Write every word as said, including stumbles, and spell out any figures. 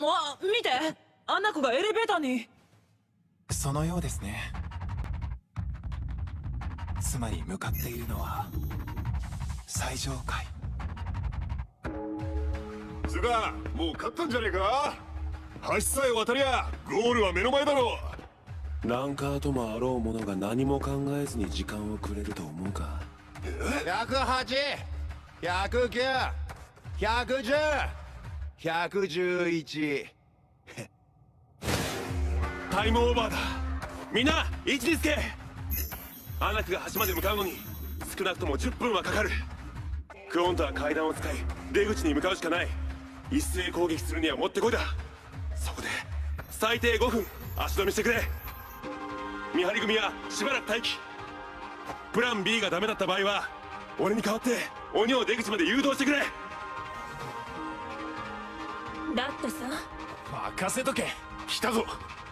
わ、見て、アナコがエレベーターに。 そのようですね。つまり向かっているのは最上階。 つがもう勝ったんじゃねえか。橋さえ渡りゃゴールは目の前だろう。ランカーともあろう者が何も考えずに時間をくれると思うか。 ひゃくはち、ひゃくきゅう、ひゃくじゅう、ひゃくじゅういち。 タイムオーバーだ。みんな位置につけ。アナクが橋まで向かうのに少なくともじゅっぷんはかかる。クオンとは階段を使い出口に向かうしかない。一斉攻撃するにはもってこいだ。そこで最低ごふん足止めしてくれ。見張り組はしばらく待機。プラン ビー がダメだった場合は俺に代わって鬼を出口まで誘導してくれ。 だってさ。 任せとけ。来たぞ。